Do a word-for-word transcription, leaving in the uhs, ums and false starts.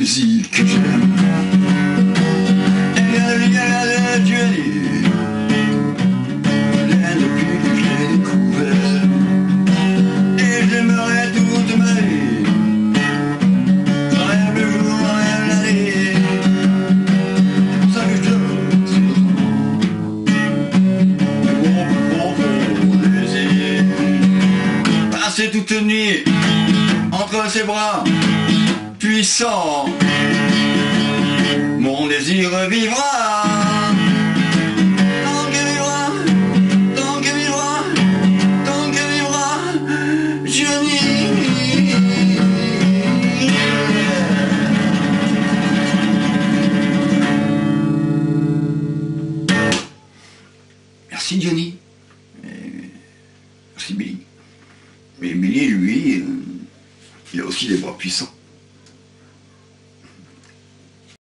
musique que j'aime. Et la lumière de Johnny, rien depuis que je l'ai découvert. Et j'aimerais toute ma vie, rêve le jour, rêve la nuit. C'est pour ça que je donne si autrement. Mais bon, bon, bon désir. Passer toute une nuit entre ses bras puissant, mon désir vivra. Tant que vivra, tant que vivra, tant que vivra Johnny. Merci Johnny. Et merci Billy. Mais Billy, lui, il a aussi des bras puissants.